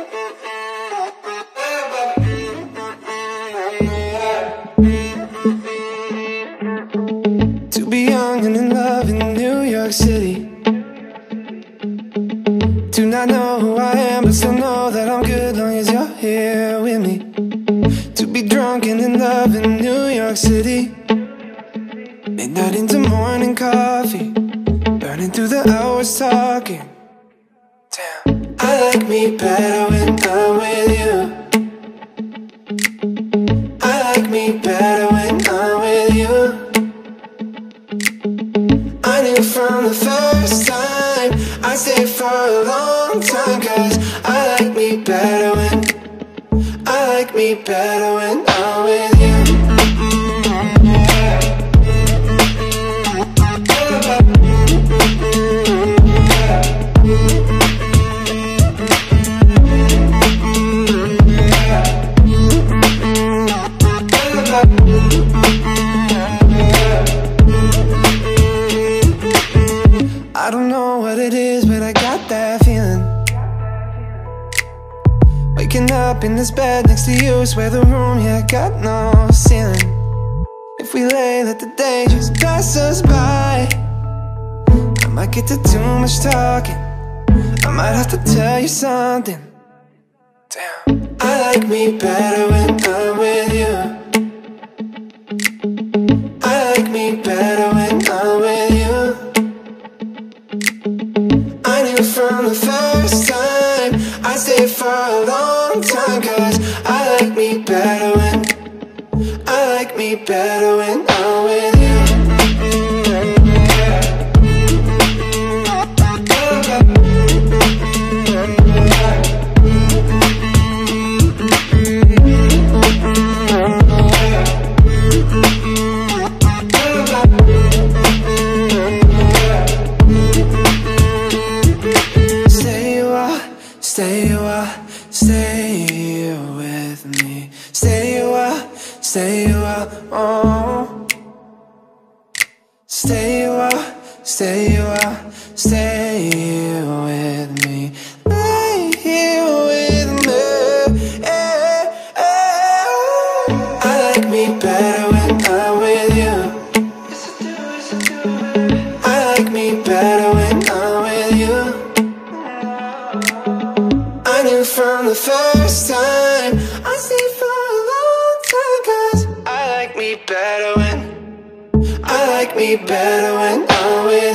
To be young and in love in New York City. Do not know who I am, but still know that I'm good long as you're here with me. To be drunk and in love in New York City. Midnight into morning coffee, burning through the hours talking. Damn, I like me better when I'm with you. I like me better when I'm with you. I knew from the first time I'd stay for a long time, 'cause I like me better when I'm with you. I don't know what it is, but I got that feeling. Waking up in this bed next to you, swear the room, yeah, got no ceiling. If we lay, let the day just pass us by. I might get to too much talking, I might have to tell you something. Damn, I like me better when I'm with you. I like me better when I'm with you. I knew from the first time I'd stay for a long time, 'cause I like me better when I'm with you. Stay with me. Stay a while, oh. Stay a while, stay with me. Lay here with me. I like me better when I'm with you. I like me better when I'm with you. I knew from the first time I'd stay for a long time, 'cause I like me better when I'm with you.